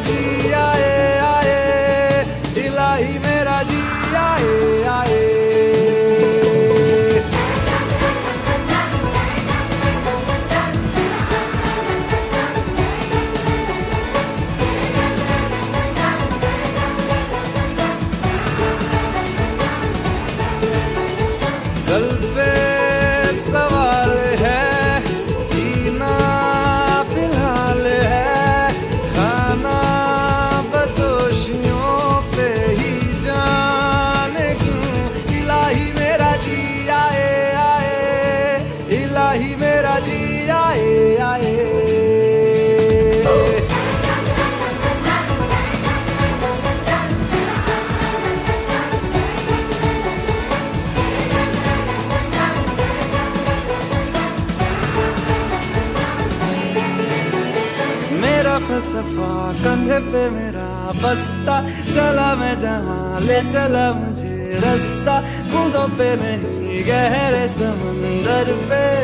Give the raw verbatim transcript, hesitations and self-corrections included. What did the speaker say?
जी आए आए, इलाही मेरा जी आए आए। कल पे सवाल है, जीना फिलहाल है, खाना बदोशियों पे ही जाने क्यों। इलाही मेरा जी आए आए, इलाही मेरा जी आए आए। मेरा फलसफा कंधे पे मेरा बस्ता, चला मैं जहाँ ले चला मुझे रास्ता। बूंदों पे नहीं गहरे समंदर पे